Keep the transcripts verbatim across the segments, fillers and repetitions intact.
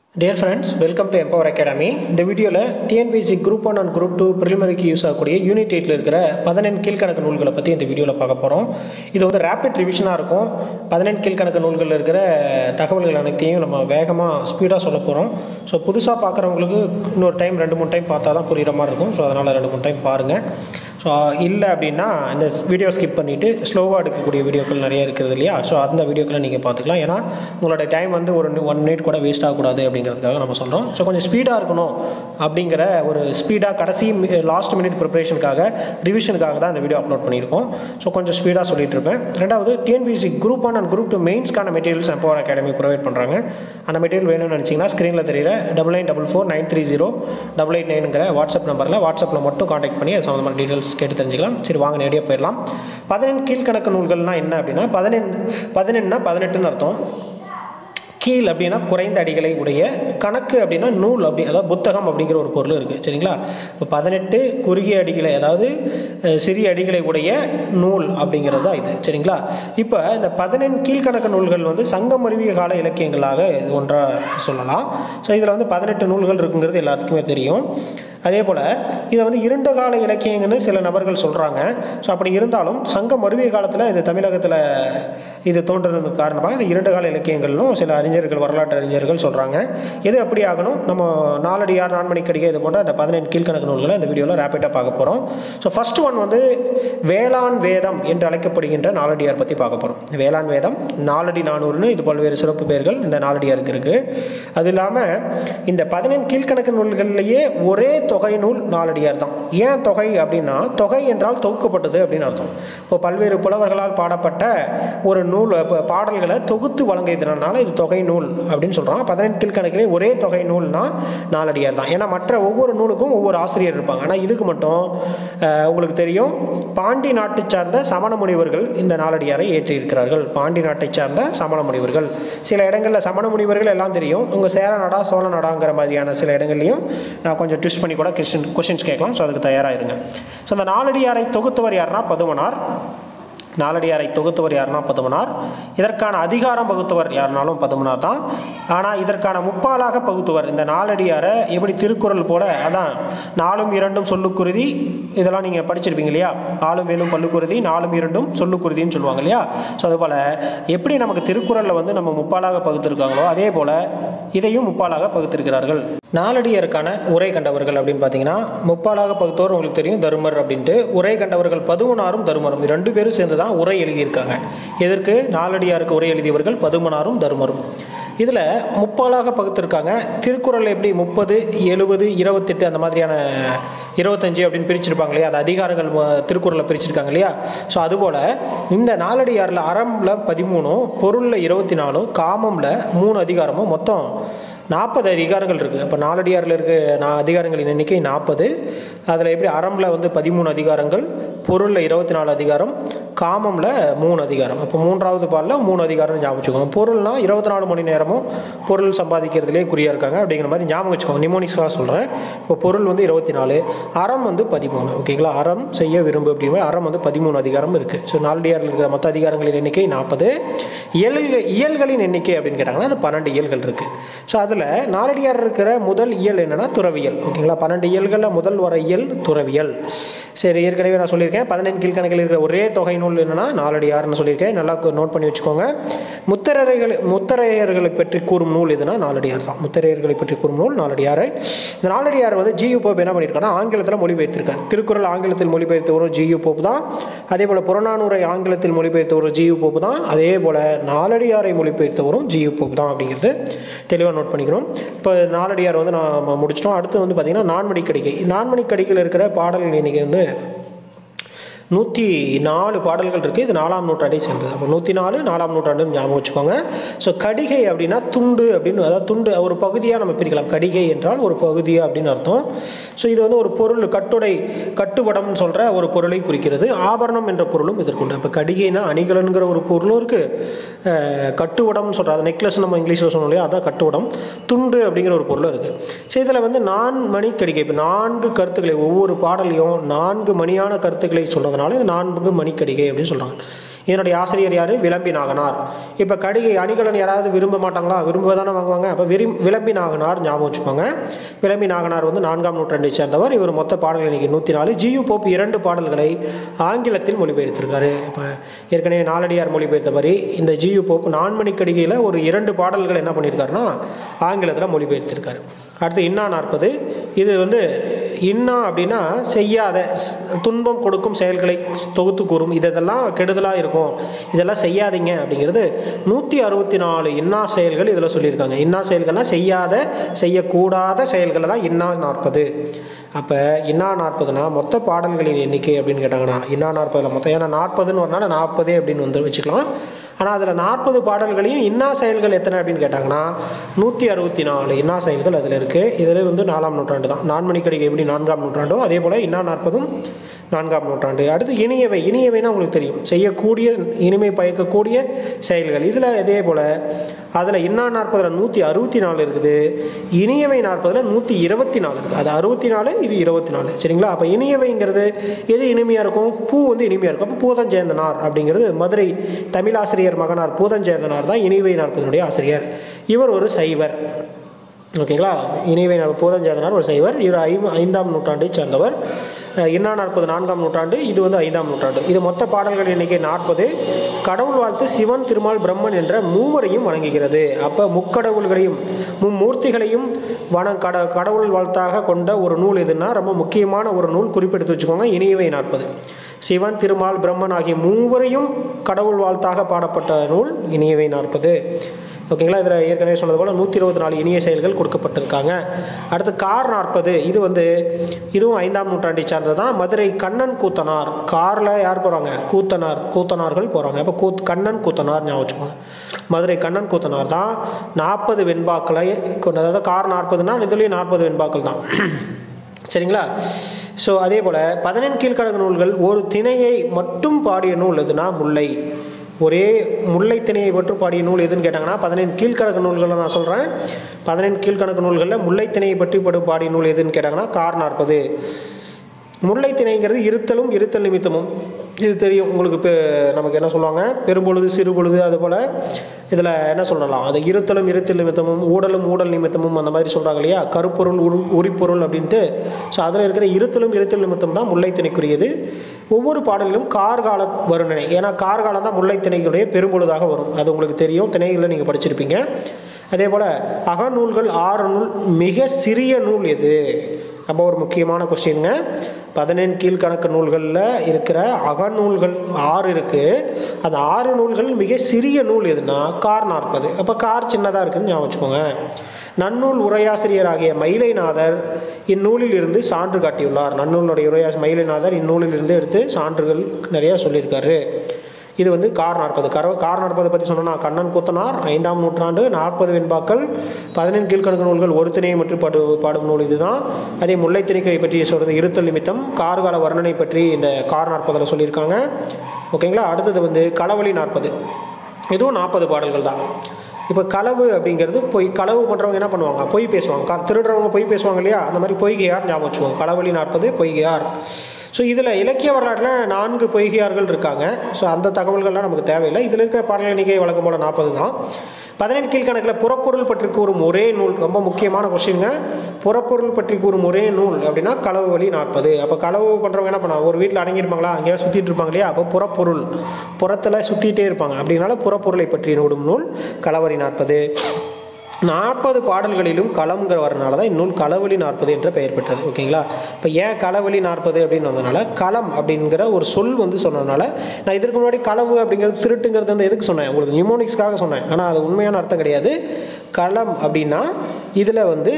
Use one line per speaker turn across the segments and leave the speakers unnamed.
Dear friends, welcome to Empower Academy. இந்த வீடியோல T N P S C Group one and Group two preliminary use ஆகக்கூடிய unit eight ல இருக்கிற பதினெட்டு கீழ்க்கணக்கு நூல்களை பத்தி இந்த வீடியோல பார்க்க போறோம். இது வந்து ரேபிட் ரிவிஷனா இருக்கும். பதினெட்டு கீழ்க்கணக்கு நூல்கள்ல இருக்கிற தகவல்கள் அனைத்தையும் நம்ம வேகமா ஸ்பீடா சொல்ல போறோம். சோ புதுசா பார்க்கறவங்களுக்கு இன்னொரு டைம் ரெண்டு மூணு டைம் பார்த்தா தான் புரியுற மாதிரி இருக்கும். சோ அதனால ரெண்டு மூணு டைம் பாருங்க. ஸோ இல்லை அப்படின்னா இந்த வீடியோ ஸ்கிப் பண்ணிவிட்டு ஸ்லோவாக எடுக்கக்கூடிய வீடியோக்கள் நிறைய இருக்குது இல்லையா? ஸோ அந்த வீடியோக்களை நீங்கள் பார்த்துக்கலாம். ஏன்னா உங்களோட டைம் வந்து ஒரு ஒன் மினிட் கூட வேஸ்ட் ஆகக்கூடாது அப்படிங்கிறதுக்காக நம்ம சொல்கிறோம். ஸோ கொஞ்சம் ஸ்பீடாக இருக்கணும் அப்படிங்கிற ஒரு ஸ்பீடாக கடைசி லாஸ்ட் மினிட் ப்ரிப்பரேஷனுக்காக ரிவிஷனுக்காக தான் இந்த வீடியோ அப்லோட் பண்ணியிருக்கோம். ஸோ கொஞ்சம் ஸ்பீடாக சொல்லிட்டு இருப்பேன். ரெண்டாவது T N P S C group one and group two மெயின்ஸ்க்கான மெட்டீரியல்ஸ் எம்பவர் அகாடமி ப்ரொவைட் பண்ணுறாங்க. அந்த மெட்டீரியல் வேணும்னு நினச்சிங்கன்னா ஸ்க்ரீனில் தெரியுற double nine double four nine three zero double eight நைனுங்கிற வாட்ஸ்அப் நம்பரில் வாட்ஸ்அப்பில் மட்டும் காண்டாக்ட் பண்ணி அது சம்மந்தமான டீட்டெயில்ஸ் கேட்டு தெரிஞ்சுக்கலாம். சரி வாங்க நேரடியாக போயிடலாம். பதினெட்டு கீழ்க்கணக்கு நூல்கள்னா என்ன அப்படின்னா பதினெண்டு பதினெண்டுனா பதினெட்டுன்னு அர்த்தம். கீழ் அப்படின்னா குறைந்த அடிகளை உடைய, கணக்கு அப்படின்னா நூல் அப்படி அதாவது புத்தகம் அப்படிங்கிற ஒரு பொருள் இருக்குது. சரிங்களா? இப்போ பதினெட்டு குறுகிய அடிகளை அதாவது சிறிய அடிகளை உடைய நூல் அப்படிங்கிறது தான் இது. சரிங்களா? இப்போ இந்த பதினெண்டு கீழ்க்கணக்கு நூல்கள் வந்து சங்கம் அறிவிய கால இலக்கியங்களாக இது ஒன்றாக சொல்லலாம். ஸோ இதில் வந்து பதினெட்டு நூல்கள் இருக்குங்கிறது எல்லாத்துக்குமே தெரியும். அதே போல் இதை வந்து இருண்ட கால இலக்கியங்கன்னு சில நபர்கள் சொல்கிறாங்க. ஸோ அப்படி இருந்தாலும் சங்கம் மருவிய காலத்தில் இது தமிழகத்தில் இது தோன்றுறது காரணமாக இது இருண்ட கால இலக்கியங்கள்னும் சில அறிஞர்கள் வரலாற்று அறிஞர்கள் சொல்கிறாங்க. எது அப்படி ஆகணும்? நம்ம நாலடியார் நான்மணிக்கடிகை இது போன்ற அந்த பதினெண்டு கீழ்க்கணக்கு நூல்களை இந்த வீடியோவில் ரேப்பிடாக பார்க்க போகிறோம். ஸோ ஃபர்ஸ்ட் ஒன் வந்து வேளாண் வேதம் என்று அழைக்கப்படுகின்ற நாலடியார் பற்றி பார்க்க போகிறோம். வேளாண் வேதம் நாலடி நானூறுன்னு இது பல்வேறு சிறப்பு பெயர்கள் இந்த நாலடியாருக்கு இருக்குது. அது இல்லாமல் இந்த பதினெண்டு கீழ்க்கணக்கு நூல்கள்லேயே ஒரே தொகை நூல் நாலடியார் தான். ஏன் தொகை அப்படின்னா தொகை என்றால் தொகுக்கப்பட்டது அப்படின்னு அர்த்தம். இப்போ பல்வேறு புலவர்களால் பாடப்பட்ட ஒரு நூல் பாடல்களை தொகுத்து வழங்கியதுனால இது தொகை நூல் அப்படின்னு சொல்கிறோம். பதினெட்டு கீழ்க்கணக்கிலே ஒரே தொகை நூல்னா நாலடியார் தான். ஏன்னா மற்ற ஒவ்வொரு நூலுக்கும் ஒவ்வொரு ஆசிரியர் இருப்பாங்க. ஆனால் இதுக்கு மட்டும் உங்களுக்கு தெரியும் பாண்டி நாட்டை சார்ந்த சமண முனிவர்கள் இந்த நாலடியாரை ஏற்றியிருக்கிறார்கள். பாண்டி நாட்டை சார்ந்த சமண முனிவர்கள். சில இடங்களில் சமண முனிவர்கள் எல்லாம் தெரியும். உங்கள் சேர நாடா சோழ நாடாங்கிற மாதிரியான சில இடங்கள்லையும் நான் கொஞ்சம் ட்விஸ்ட் பண்ணி கூட கொஸ்டின் கொஸ்டின்ஸ் கேட்கலாம். ஸோ அதுக்கு தயாராக இருங்க. ஸோ அந்த நாலடியாரை தொகுத்தவர் யாருன்னா பதுமனார். நாலடியாரை தொகுத்தவர் யாருன்னா பதுமனார். இதற்கான அதிகாரம் பகுத்தவர் யாருனாலும் பதுமனார் தான். ஆனால் இதற்கான முப்பாலாக பகுத்தவர் இந்த நாலடியாரை எப்படி திருக்குறள் போல அதான் நாலும் இரண்டும் சொல்லுக்குருதி இதெல்லாம் நீங்கள் படிச்சிருப்பீங்க இல்லையா? ஆளும் வேலும் பல்லுக்குருதி நாலும் இரண்டும் சொல்லுக்குருதின்னு சொல்லுவாங்க இல்லையா? ஸோ அதுபோல் எப்படி நமக்கு திருக்குறளில் வந்து நம்ம முப்பாலாக பகுத்திருக்காங்களோ அதே போல் இதையும் முப்பாலாக பகுத்திருக்கிறார்கள். நாலடியாருக்கான உரை கண்டவர்கள் அப்படின்னு பார்த்தீங்கன்னா முப்பாலாக பகுத்தவர் உங்களுக்கு தெரியும் தருமர் அப்படின்ட்டு. உரை கண்டவர்கள் பதுமனாரும் தருமரும் ரெண்டு பேரும் சேர்ந்து தான் உரை எழுதியிருக்காங்க. எதற்கு? நாலடியாருக்கு உரை எழுதியவர்கள் பதுமனாரும் தருமரும். இதில் முப்பாலாக பகுத்திருக்காங்க. திருக்குறள் எப்படி முப்பது எழுபது இருபத்தெட்டு அந்த மாதிரியான இருபத்தஞ்சு அப்படின்னு பிரிச்சிருப்பாங்க இல்லையா? அது அதிகாரங்கள் திருக்குறளை பிரிச்சிருக்காங்க இல்லையா? ஸோ அதுபோல் இந்த நாலடியாரில் அறம்ல பதிமூணும் பொருளில் இருபத்தி நாலும் காமம்ல மூணு அதிகாரமும் மொத்தம் நாற்பது அதிகாரங்கள் இருக்குது. அப்போ நாலடியாரில் இருக்க நான் அதிகாரங்களின் எண்ணிக்கை நாற்பது. அதில் எப்படி அறம்ல வந்து பதிமூணு அதிகாரங்கள், பொருளில் இருபத்தி நாலு அதிகாரம், காமம்ல மூணு அதிகாரம். அப்போ மூன்றாவது பாலில் மூணு அதிகாரம் ஞாபகம் வச்சுக்கோங்க. பொருள்னா இருபத்தி நாலு மணி நேரமும் பொருள் சம்பாதிக்கிறதுலே குறியாக இருக்காங்க அப்படிங்கிற மாதிரி ஞாபகம் வச்சுக்கோங்க. நிமோனிக்ஸாக சொல்கிறேன். இப்போ பொருள் வந்து இருபத்தி நாலு, அறம் வந்து பதிமூணு. ஓகேங்களா? அறம் செய்ய விரும்பு அப்படிங்கிற அறம் வந்து பதிமூணு அதிகாரம் இருக்குது. ஸோ நாலடியாரில் இருக்கிற மொத்த அதிகாரங்களின் எண்ணிக்கை நாற்பது. இயல் இயல்களின் எண்ணிக்கை அப்படின்னு கேட்டாங்கன்னா அது பன்னெண்டு இயல்கள் இருக்குது. ஸோ அதில் நாலடியார் இருக்கிற முதல் இயல் என்னன்னா துறவியல். ஓகேங்களா? பன்னெண்டு இயல்களில் முதல் வர இயல் துறவியல். சரி, ஏற்கனவே நான் சொல்லியிருக்கேன் பதினெண்டு கீழ்க்கணக்கில் இருக்கிற ஒரே தொகை நூல் என்னன்னா நாலடியார்னு சொல்லியிருக்கேன். நல்லா நோட் பண்ணி வச்சுக்கோங்க. முத்தரையர்கள் முத்தரையர்களை பற்றி கூறும் நூல் எதுனா நாலடியார் தான். முத்தரையர்களை பற்றி கூறும் நூல் நாலடியாரை. இந்த நாலடியார் வந்து ஜி யு போப் என்ன பண்ணியிருக்காங்கன்னா ஆங்கிலத்தில் மொழிபெயர்த்திருக்காரு. திருக்குறள் ஆங்கிலத்தில் மொழிபெயர்த்தவரும் ஜி யு போப் தான். அதே போல் புறநானூரை ஆங்கிலத்தில் மொழிபெயர்த்தவரும் ஜி யு போப் தான். அதே போல் நாலடியாரை மொழிபெயர்த்தவரும் ஜி யு போப் தான் அப்படிங்கிறது தெளிவாக நோட் பண்ணிக்கணும். இப்போ நாலடியார் வந்து நான் முடிச்சிட்டோம். அடுத்து வந்து பார்த்தீங்கன்னா நான்மணிக்கடிகை. நான்மணிக்கடிகையில் இருக்கிற பாடல்கள் எண்ணிக்கை வந்து நூற்றி நாலு பாடல்கள் இருக்குது. இது நாலாம் நூற்றாண்டை சேர்ந்தது. அப்போ நூற்றி நாலு நாலாம் நூற்றாண்டுன்னு ஞாபகம் வச்சுக்கோங்க. ஸோ கடிகை அப்படின்னா துண்டு அப்படின்னு, அதாவது துண்டு ஒரு பகுதியாக நம்ம பிரிக்கலாம். கடிகை என்றால் ஒரு பகுதியாக அப்படின்னு அர்த்தம். ஸோ இது வந்து ஒரு பொருள் கட்டுடை கட்டுவடம்னு சொல்கிற ஒரு பொருளை குறிக்கிறது. ஆபரணம் என்ற பொருளும் இதற்குண்டு. அப்போ கடிகைனா அணிகலன்கிற ஒரு பொருளும் இருக்குது. கட்டுவடம்னு சொல்கிற அது நெக்லஸ் நம்ம இங்கிலீஷில் சொன்னோம் இல்லையா? அதான் கட்டுவடம். துண்டு அப்படிங்கிற ஒரு பொருளும் இருக்குது. ஸோ இதில் வந்து நான்மணி கடிகை இப்போ நான்கு கருத்துக்களை ஒவ்வொரு பாடலையும் நான்கு மணியான கருத்துக்களை சொல்கிறது. இது நான்கு மணிக்கடிகை அப்படின்னு சொல்கிறாங்க. இதனுடைய ஆசிரியர் யார்? விளம்பி நாகனார். இப்போ கடிகை அணிகலன் யாராவது விரும்ப மாட்டாங்களா? விரும்பதானே வாங்குவாங்க. அப்போ விரும் விளம்பி நாகனார் ஞாபகம் வச்சுக்கோங்க. விளம்பி நாகனார் வந்து நான்காம் நூற்றாண்டை சேர்ந்தவர். இவர் மொத்த பாடல்கள் இன்னைக்கு நூற்றி நாலு. ஜியு போப் இரண்டு பாடல்களை ஆங்கிலத்தில் மொழிபெயர்த்திருக்காரு. இப்போ ஏற்கனவே நாலடியார் மொழிபெயர்த்தபடி இந்த ஜியு போப் நான்மணி கடிகையில் ஒரு இரண்டு பாடல்கள் என்ன பண்ணியிருக்காருன்னா ஆங்கிலத்தில் மொழிபெயர்த்திருக்காரு. அடுத்து இன்னா நாற்பது. இது வந்து இன்னா அப்படின்னா செய்யாத துன்பம் கொடுக்கும் செயல்களை தொகுத்து கூறும். இதெல்லாம் கெடுதலாக இருக்கும், இதெல்லாம் செய்யாதீங்க அப்படிங்கிறது நூற்றி அறுபத்தி நாலு இன்னா செயல்கள் இதில் சொல்லியிருக்காங்க. இன்னா செயல்கள்னால் செய்யாத செய்யக்கூடாத செயல்களை தான் இன்னா நாற்பது. அப்போ இன்னா நாற்பதுனா மொத்த பாடல்களின் எண்ணிக்கை அப்படின்னு கேட்டாங்கன்னா இன்னா நாற்பதில் மொத்தம், ஏன்னா நாற்பதுன்னு வரனால நாற்பதே அப்படின்னு வந்து வச்சுக்கலாம். ஆனால் அதில் நாற்பது பாடல்களையும் இன்னா செயல்கள் எத்தனை அப்படின்னு கேட்டாங்கன்னா நூற்றி அறுபத்தி நாலு இன்னா செயல்கள் அதில் இருக்குது. இதில் வந்து நாலாம் நூற்றாண்டு தான். நான்மணி கடிகை எப்படி நான்காம் நூற்றாண்டோ அதே போல் இன்னா நாற்பதும் நான்காம் நூற்றாண்டு. அடுத்து இனியவை. இனியவைனா உங்களுக்கு தெரியும், செய்யக்கூடிய இனிமை பயக்கக்கூடிய செயல்கள். இதில் இதே போல் அதில் இன்னா நாற்பதில் நூற்றி அறுபத்தி நாலு இருக்குது, இனியவை நாற்பதில் நூற்றி இருபத்தி நாலு இருக்குது. அது அறுபத்தி நாலு, இது இருபத்தி நாலு. சரிங்களா? அப்போ இனியவைங்கிறது எது இனிமையாக இருக்கும்? பூ வந்து இனிமையாக இருக்கும். அப்போ பூதஞ்சேந்தனார் அப்படிங்கிறது மதுரை தமிழாசிரியர் மகனார் பூதஞ்சேந்தனார் தான் இனியவை நாற்பதனுடைய ஆசிரியர். இவர் ஒரு சைவர். ஓகேங்களா? இனியவை பூதஞ்சேந்தனார் ஒரு சைவர். இவர் ஐ ஐந்தாம் நூற்றாண்டை சேர்ந்தவர். இன்னா நாற்பது நான்காம் நூற்றாண்டு, இது வந்து ஐந்தாம் நூற்றாண்டு. இது மொத்த பாடல்கள் எண்ணிக்கை நாற்பது. கடவுள் வாழ்த்து சிவன் திருமால் பிரம்மன் என்ற மூவரையும் வணங்குகிறது. அப்போ முக்கடவுள்களையும் மும்மூர்த்திகளையும் வன கட கடவுள் வாழ்த்தாக கொண்ட ஒரு நூல் எதுன்னா ரொம்ப முக்கியமான ஒரு நூல், குறிப்பெடுத்து வச்சுக்கோங்க. இனியவை நாற்பது. சிவன் திருமால் பிரம்மன் ஆகிய மூவரையும் கடவுள் வாழ்த்தாக பாடப்பட்ட நூல் இனியவை நாற்பது. ஓகேங்களா? இதில் ஏற்கனவே சொன்னது போல் நூற்றி இருபத்தி நாலு இனிய செயல்கள் கொடுக்கப்பட்டிருக்காங்க. அடுத்து கார் நாற்பது. இது வந்து இதுவும் ஐந்தாம் நூற்றாண்டை சார்ந்தது தான். மதுரை கண்ணன் கூத்தனார். காரில் யார் போகிறாங்க? கூத்தனார் கூத்தனார்கள் போகிறாங்க. அப்போ கூத் கண்ணன் கூத்தனார் ஞாபகம் வச்சுக்கோங்க. மதுரை கண்ணன் கூத்தனார் தான் நாற்பது வெண்பாக்களை கொண்டு, அதாவது கார் நாற்பதுனா இதுலேயும் நாற்பது வெண்பாக்கள் தான். சரிங்களா? ஸோ அதே போல் பதினெண் கீழ்க்கணக்கு நூல்கள் ஒரு திணையை மட்டும் பாடிய நூல் எதுனா முல்லை. ஒரே முல்லை திணையை மட்டும் பாடிய நூல் எதுன்னு கேட்டாங்கன்னா பதினெண் கீழ்க்கணக்கு நூல்களை நான் சொல்கிறேன். பதினெண் கீழ்க்கணக்கு நூல்களில் முல்லை திணையை பற்றி படும் பாடிய நூல் எதுன்னு கேட்டாங்கன்னா கார் நாற்பது. முல்லை திணைங்கிறது இருத்தலும் இருத்தல் நிமித்தமும். இது தெரியும் உங்களுக்கு. இப்போ நமக்கு என்ன சொல்லுவாங்க? பெரும்பொழுது சிறுபொழுது. அதுபோல் இதில் என்ன சொல்லலாம்? அது இருத்தலும் இருத்தல் நிமித்தமும், ஊடலும் ஊடல் நிமித்தமும் அந்த மாதிரி சொல்கிறாங்க இல்லையா? கருப்பொருள் உரு உரிப்பொருள் அப்படின்ட்டு. ஸோ அதில் இருக்கிற இருத்தலும் இருத்தல் நிமித்தம் தான் முல்லை திணைக்குரியது. ஒவ்வொரு பாடலிலும் கார்கால வருணனை, ஏன்னா கார்காலம் தான் முல்லை திணைகளுடைய பெரும்பொழுதாக வரும். அது உங்களுக்கு தெரியும், திணைகளில் நீங்கள் படிச்சிருப்பீங்க. அதே போல் அகநூல்கள் ஆறு நூல். மிக சிறிய நூல் எது? ரொம்ப ஒரு முக்கியமான கொஸ்டின்ங்க. பதினெண் கீழ்கணக்கு நூல்களில் இருக்கிற அகநூல்கள் ஆறு இருக்குது. அந்த ஆறு நூல்கள் மிக சிறிய நூல் எதுனா கார் நாற்பது. அப்போ கார் சின்னதாக இருக்குதுன்னு ஞாபகம் வச்சுக்கோங்க. நன்னூல் உரையாசிரியராகிய மயிலைநாதர் இந்நூலில் இருந்து சான்று காட்டியுள்ளார். நன்னூலுடைய உரையா மயிலைநாதர் இந்நூலில் இருந்து எடுத்து சான்றுகள் நிறையா சொல்லியிருக்காரு. இது வந்து கார் நாற்பது. கர கார் நாற்பதை பற்றி சொன்னோன்னா கண்ணன் கூத்தனார் ஐந்தாம் நூற்றாண்டு, நாற்பது வெண்பாக்கள், பதினெண் கீழ்க்கணக்கு நூல்கள் ஒரு திணையை மற்றும் பாடு பாடும் நூல் இதுதான். அதே முல்லை திணைக்கை பற்றி சொல்கிறது இருத்தல் நிமித்தம். கார்கால வர்ணனை பற்றி இந்த கார் நாற்பதில் சொல்லியிருக்காங்க. ஓகேங்களா? அடுத்தது வந்து களவழி நாற்பது. இதுவும் நாற்பது பாடல்கள் தான். இப்போ களவு அப்படிங்கிறது பொய். களவு பண்ணுறவங்க என்ன பண்ணுவாங்க? பொய் பேசுவாங்க. க திருடுறவங்க பொய் பேசுவாங்க இல்லையா? அந்த மாதிரி பொய்கையார் ஞாபகம் வச்சுக்கோங்க. களவழி நாற்பது பொய்கையார். ஸோ இதில் இலக்கிய வரலாற்றில் நான்கு பொய்கையார்கள் இருக்காங்க. ஸோ அந்த தகவல்கள்லாம் நமக்கு தேவையில்லை. இதில் இருக்கிற பாடல் எண்ணிக்கை வழக்கம் போல் நாற்பது தான். பதினெண் கீழ்கணக்கில் புறப்பொருள் பற்றி கூறும் ஒரே நூல். ரொம்ப முக்கியமான கொஸ்டின்ங்க. புறப்பொருள் பற்றி கூறும் ஒரே நூல் அப்படின்னா களவு வழி நாற்பது. அப்போ களவு பண்ணுறவங்க என்ன பண்ணாங்க? ஒரு வீட்டில் அடங்கியிருப்பாங்களா? அங்கேயா சுற்றிட்டு இருப்பாங்க இல்லையா? அப்போ புறப்பொருள், புறத்தில் சுற்றிகிட்டே இருப்பாங்க. அப்படின்னால புறப்பொருளை பற்றி நூடும் நூல் களவழி நாற்பது. நாற்பது பாடல்களிலும் களம்ங்கிற வரனால தான் இந்நூல் களவழி நாற்பது என்ற பெயர் பெற்றது. ஓகேங்களா? இப்போ ஏன் களவழி நாற்பது அப்படின்னு வந்ததுனால களம் அப்படிங்கிற ஒரு சொல் வந்து சொன்னதுனால, நான் இதற்கு முன்னாடி களவு அப்படிங்கிறது திருட்டுங்கிறது வந்து எதுக்கு சொன்னேன்? உங்களுக்கு நியூமோனிக்ஸ்க்காக சொன்னேன். ஆனால் அது உண்மையான அர்த்தம் கிடையாது. களம் அப்படின்னா இதில் வந்து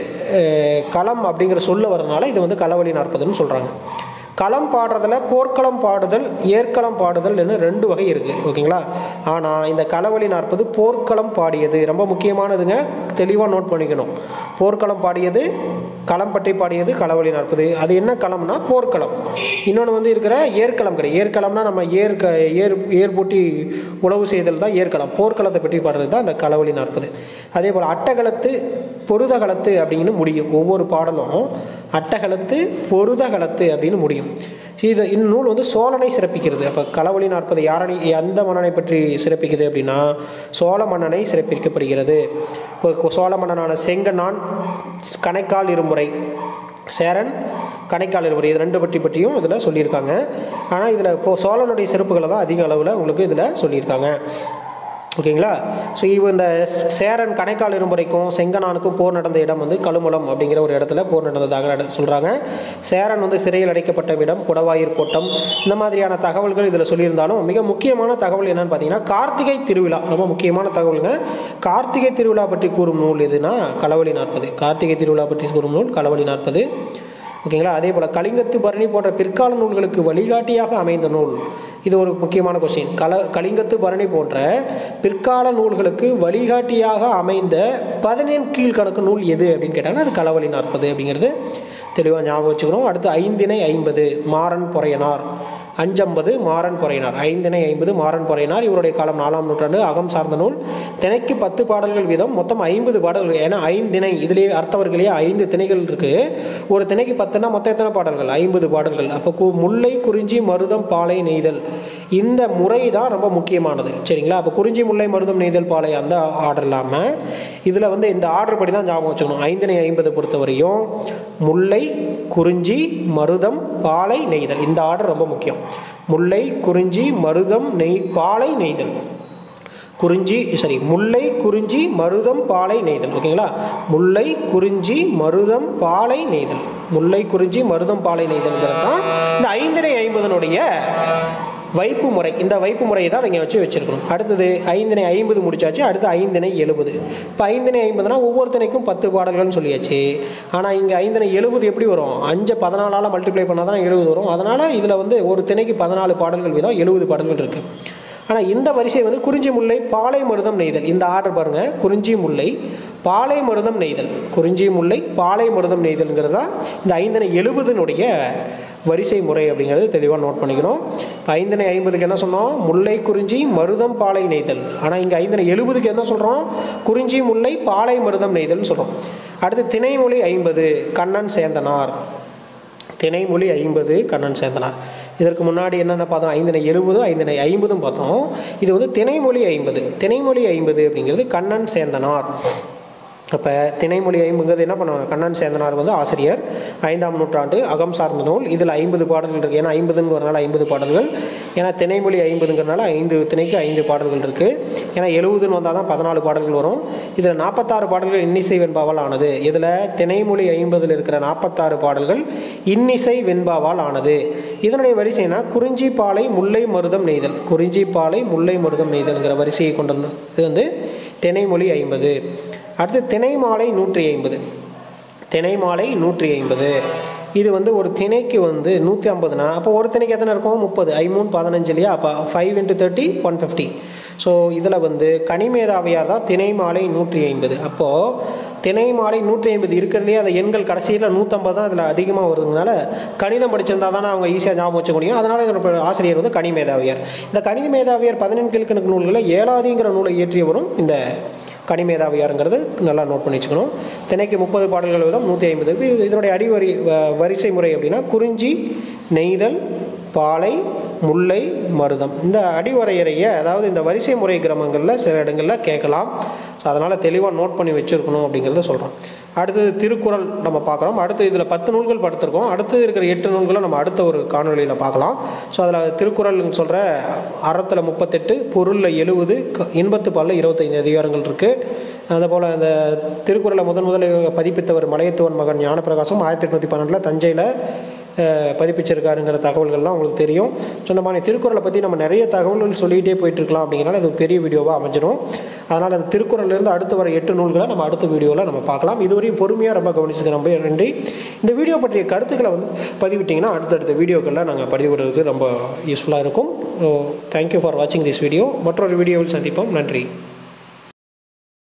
களம் அப்படிங்கிற சொல்ல வரனால இது வந்து களவழி நாற்பதுன்னு சொல்கிறாங்க. களம் பாடுறதில் போர்க்களம் பாடுதல், ஏற்களம் பாடுதல்னு ரெண்டு வகை இருக்குது. ஓகேங்களா? ஆனால் இந்த களவழி நாற்பது போர்க்களம் பாடியது. ரொம்ப முக்கியமானதுங்க. தெளிவாக நோட் பண்ணிக்கணும். போர்க்களம் பாடியது, களம் பற்றி பாடியது களவழி நாற்பது. அது என்ன களம்னா போர்க்களம். இன்னொன்று வந்து இருக்கிற ஏற்களம் கிடையாது. ஏற்களம்னா நம்ம ஏர் க ஏர் ஏர் பூட்டி உழவு செய்தல் தான் ஏற்களம். போர்க்களத்தை பற்றி பாடுறது தான் அந்த களவழி நாற்பது. அதே போல் அட்டகளத்து பொருதகளத்து அப்படின்னு முடியும். ஒவ்வொரு பாடலும் அட்டகளத்து பொருதகளத்து அப்படின்னு முடியும். இது இந்நூல் வந்து சோழனை சிறப்பிக்கிறது. அப்போ களவழி நாற்பது யாரணி எந்த மன்னனை பற்றி சிறப்பிக்குது அப்படின்னா சோழ மன்னனை சிறப்பிக்கப்படுகிறது. இப்போ சோழ மன்னனான செங்கண்ணான், கணைக்கால் இருமுறை, சேரன், கணைக்கால் இருமுறை, இது ரெண்டு பற்றி பற்றியும் இதில் சொல்லியிருக்காங்க. ஆனால் இதில் இப்போது சோழனுடைய சிறப்புகளை தான் அதிக அளவில் உங்களுக்கு இதில் சொல்லியிருக்காங்க. ஓகேங்களா? ஸோ இவ இந்த சேரன் கணைக்கால் இருமுறைக்கும் செங்கனானுக்கும் போர் நடந்த இடம் வந்து கழுமலம் அப்படிங்கிற ஒரு இடத்துல போர் நடந்ததாக சொல்கிறாங்க. சேரன் வந்து சிறையில் அடைக்கப்பட்ட இடம் குடவாயூர் கோட்டம். இந்த மாதிரியான தகவல்கள் இதில் சொல்லியிருந்தாலும் மிக முக்கியமான தகவல் என்னன்னு பார்த்தீங்கன்னா கார்த்திகை திருவிழா ரொம்ப முக்கியமான தகவலுங்க. கார்த்திகை திருவிழா பற்றி கூறும் நூல் எதுனா களவழி நாற்பது. கார்த்திகை திருவிழா பற்றி கூறும் நூல் களவழி நாற்பது. ஓகேங்களா? அதே போல் கலிங்கத்து பரணி போன்ற பிற்கால நூல்களுக்கு வழிகாட்டியாக அமைந்த நூல், இது ஒரு முக்கியமான கொஸ்டின். கல கலிங்கத்து பரணி போன்ற பிற்கால நூல்களுக்கு வழிகாட்டியாக அமைந்த பதினெண் கீழ்கணக்கு நூல் எது அப்படின்னு கேட்டாங்கன்னா அது களவழி நாற்பது அப்படிங்கிறது தெளிவாக ஞாபகம் வச்சுக்கணும். அடுத்து ஐந்திணை ஐம்பது மாறன் பொறையனார், அஞ்சம்பது மாறன் பொறையனார், ஐந்திணை ஐம்பது மாறன் பொறையனார். இவருடைய காலம் நாலாம் நூற்றாண்டு. அகம் சார்ந்த நூல். திணைக்கு பத்து பாடல்கள் வீதம், மொத்தம் ஐம்பது பாடல்கள். ஏன்னா ஐந்திணை இதுலேயே அர்த்தவர்களையே ஐந்து திணைகள் இருக்குது. ஒரு திணைக்கு பத்துனா மொத்தம் எத்தனை பாடல்கள்? ஐம்பது பாடல்கள். அப்போ முல்லை, குறிஞ்சி, மருதம், பாலை, நெய்தல், இந்த முறை தான் ரொம்ப முக்கியமானது. சரிங்களா? அப்போ குறிஞ்சி, முல்லை, மருதம், நெய்தல், பாலை அந்த ஆர்டர் இல்லாமல் இதில் வந்து இந்த ஆர்டர் படி தான் ஞாபகம் வச்சுக்கணும். ஐந்திணை ஐம்பது பொறுத்தவரையும் முல்லை, குறிஞ்சி, மருதம், பாலை, நெய்தல் இந்த ஆர்டர் ரொம்ப முக்கியம். முல்லை, குறிஞ்சி, மருதம், நெய் பாலை, நெய்தல். குறிஞ்சி சரி முல்லை, குறிஞ்சி, மருதம், பாலை, நெய்தல். ஓகேங்களா? முல்லை, குறிஞ்சி, மருதம், பாலை, நெய்தல். முல்லை, குறிஞ்சி, மருதம், பாலை, நெய்தல்ங்கிறது தான் இந்த ஐந்திணை ஐம்பதனுடைய வைப்பு முறை. இந்த வைப்பு முறையை தான் நீங்கள் வச்சு வச்சுருக்கணும். அடுத்தது ஐந்திணை ஐம்பது முடிச்சாச்சு. அடுத்து ஐந்திணை எழுபது. இப்போ ஐந்திணை ஐம்பதுனா ஒவ்வொரு திணைக்கும் பத்து பாடல்கள்னு சொல்லியாச்சு. ஆனால் இங்கே ஐந்திணை எழுபது எப்படி வரும்? அஞ்சு பதினாலால் மல்டிப்ளை பண்ணால் தான் எழுபது வரும். அதனால் இதில் வந்து ஒரு திணைக்கு பதினாலு பாடல்கள் வீதம் எழுபது பாடல்கள் இருக்குது. ஆனால் இந்த வரிசை வந்து குறிஞ்சி, முல்லை, பாலை, மருதம், நெய்தல் இந்த ஆர்டர் பாருங்கள். குறிஞ்சி, முல்லை, பாலை, மருதம், நெய்தல். குறிஞ்சி, முல்லை, பாலை, மருதம், நெய்தல்ங்கிறது தான் இந்த ஐந்திணை எழுபதுனுடைய வரிசை முறை அப்படிங்கிறது தெளிவாக நோட் பண்ணிக்கணும். இப்போ ஐந்திணை ஐம்பதுக்கு என்ன சொன்னோம்? முல்லை, குறிஞ்சி, மருதம், பாலை, நெய்தல். ஆனால் இங்கே ஐந்திணை எழுபதுக்கு என்ன சொல்கிறோம்? குறிஞ்சி, முல்லை, பாலை, மருதம், நெய்தல்னு சொல்கிறோம். அடுத்து திணைமொழி ஐம்பது கண்ணன் சேந்தனார். திணைமொழி ஐம்பது கண்ணன் சேந்தனார். இதற்கு முன்னாடி என்னென்ன பார்த்தோம்? ஐந்திணை எழுபதும் ஐந்திணை ஐம்பதும் பார்த்தோம். இது வந்து திணைமொழி ஐம்பது. திணைமொழி ஐம்பது அப்படிங்கிறது கண்ணன் சேந்தனார். அப்போ திணைமொழி ஐம்பதுங்கிறது என்ன பண்ணுவாங்க? கண்ணன் சேந்தனார் வந்து ஆசிரியர், ஐந்தாம் நூற்றாண்டு, அகம் சார்ந்த நூல். இதில் ஐம்பது பாடல்கள் இருக்குது. ஏன்னா ஐம்பதுன்னு வரனால ஐம்பது பாடல்கள். ஏன்னா திணைமொழி ஐம்பதுங்கிறனால ஐந்து திணைக்கு ஐந்து பாடல்கள் இருக்குது. ஏன்னா எழுபதுன்னு வந்தால் தான் பதினாலு பாடல்கள் வரும். இதில் நாற்பத்தாறு பாடல்கள் இன்னிசை வெண்பாவால் ஆனது. இதில் திணைமொழி ஐம்பதில் இருக்கிற நாற்பத்தாறு பாடல்கள் இன்னிசை வெண்பாவால் ஆனது. இதனுடைய வரிசைனா குறிஞ்சி, பாலை, முல்லை, மருதம், நெய்தல். குறிஞ்சி, பாலை, முல்லை, மருதம், நெய்தல்ங்கிற வரிசையை கொண்டு இது வந்து திணைமொழி ஐம்பது. அடுத்து திணைமாலை நூற்றி ஐம்பது. திணைமாலை நூற்றி ஐம்பது இது வந்து ஒரு திணைக்கு வந்து நூற்றி ஐம்பதுனா அப்போ ஒரு திணைக்கு எத்தனை இருக்கும்? முப்பது. ஐ மூணு பதினஞ்சு இல்லையா? அப்போ five into thirty one fifty. So இதில் வந்து கனிமேதாவியார் தான் திணைமாலை நூற்றி ஐம்பது. அப்போது திணைமாலை நூற்றி ஐம்பது இருக்கிறதுலேயே அந்த எண்கள் கடைசியில் நூற்றம்பது தான் இதில் அதிகமாக வருதுனால கணிதம் படிச்சிருந்தால் தானே அவங்க ஈஸியாக ஞாபகம் வச்சுக்க முடியும். அதனால் இதோட ஆசிரியர் வந்து கனிமேதாவியார். இந்த கணிதமேதாவியார் பதினெண் கீழ்கணக்கு நூல்களில் ஏழாதிங்கிற நூலை இயற்றியவரும் இந்த கனிமேதாவியாருங்கிறது நல்லா நோட் பண்ணி வச்சுக்கணும். திணைக்கு முப்பது பாடல்கள் வீதம் நூற்றி ஐம்பது. இதனுடைய அடிவரி வரிசை முறை அப்படின்னா குறிஞ்சி, நெய்தல், பாலை, முல்லை, மருதம் இந்த அடிவரையறையை அதாவது இந்த வரிசை முறை கிரமங்களில் சில இடங்களில் கேட்கலாம். ஸோ அதனால் தெளிவாக நோட் பண்ணி வச்சுருக்கணும் அப்படிங்கிறத சொல்கிறோம். அடுத்தது திருக்குறள் நம்ம பார்க்குறோம். அடுத்து இதில் பத்து நூல்கள் படுத்திருக்கோம். அடுத்தது இருக்கிற எட்டு நூல்களை நம்ம அடுத்த ஒரு காணொலியில் பார்க்கலாம். ஸோ அதில் திருக்குறள்னு சொல்கிற அறத்தில் முப்பத்தெட்டு, பொருளில் எழுபது, இன்பத்து பாலில் இருபத்தைந்து அதிகாரங்கள் இருக்குது. அதேபோல் அந்த திருக்குறளை முதன் முதலில் பதிப்பித்தவர் மலையத்துவன் மகன் ஞானப்பிரகாசம் ஆயிரத்தி எட்நூற்றி பன்னெண்டில் தஞ்சையில் பதிப்பிச்சிருக்காருங்கிற தகவல்கள்லாம் உங்களுக்கு தெரியும். ஸோ இந்த மாதிரி திருக்குறளை பற்றி நம்ம நிறைய தகவல்கள் சொல்லிகிட்டே போயிட்டுருக்கலாம். அப்படிங்கிறனால இது பெரிய வீடியோவாக அமைஞ்சிடும். அதனால் அந்த திருக்குறள்லேருந்து அடுத்து வர எட்டு நூல்களை நம்ம அடுத்த வீடியோவில் நம்ம பார்க்கலாம். இதுவரையும் பொறுமையாக ரொம்ப கவனிச்சதுக்கு ரொம்ப நன்றி. இந்த வீடியோ பற்றிய கருத்துக்களை வந்து பதிவிட்டிங்கன்னா அடுத்தடுத்த வீடியோக்களில் நாங்கள் பதிவிடுறது ரொம்ப யூஸ்ஃபுல்லாக இருக்கும். ஸோ தேங்க்யூ ஃபார் வாட்சிங் திஸ் வீடியோ. மற்றொரு வீடியோவில் சந்திப்போம். நன்றி.